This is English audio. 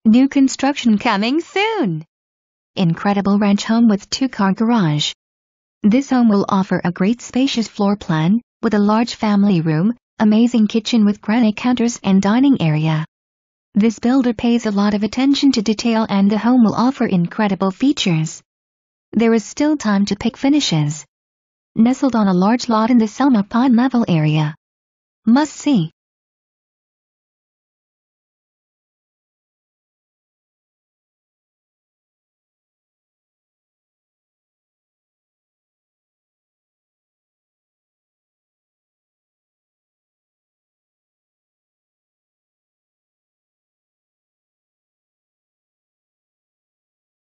New construction coming soon. Incredible ranch home with 2-car garage. This home will offer a great spacious floor plan, with a large family room, amazing kitchen with granite counters and dining area. This builder pays a lot of attention to detail and the home will offer incredible features. There is still time to pick finishes. Nestled on a large lot in the Selma Pine Level area. Must see.